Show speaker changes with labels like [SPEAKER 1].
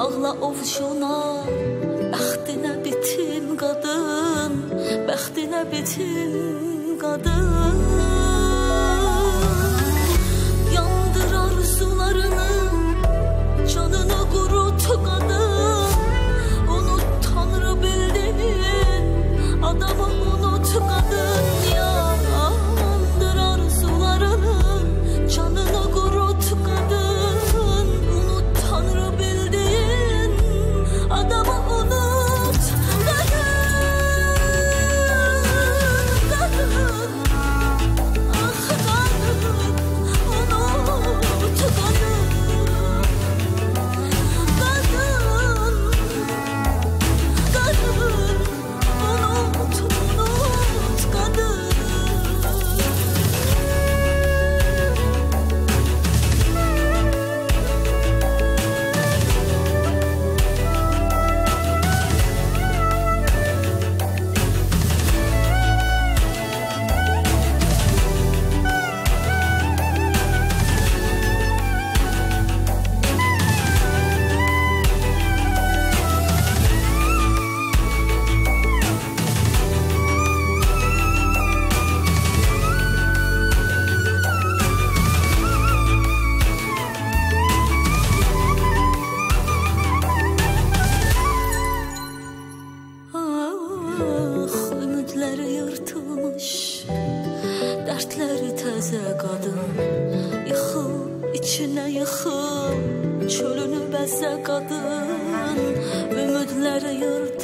[SPEAKER 1] bağla ovcuna, bəxtinə bitin qadın, bəxtinə bitin qadın. Yandır arzularını, canını qurut qadın. Unut Tanrı bildiğin, adamı unut qadın. Yandır arzularını, canını qurut qadın. Unut Tanrı bildiğin, adamı unut qadın. Qadın, ah qadın, unut qadın. Ümidləri yırtılmış, dərdləri təzə qadın. Yıxıl, içinə yıxıl, çölünü bəzə qadın. Ümidləri yırtılmış,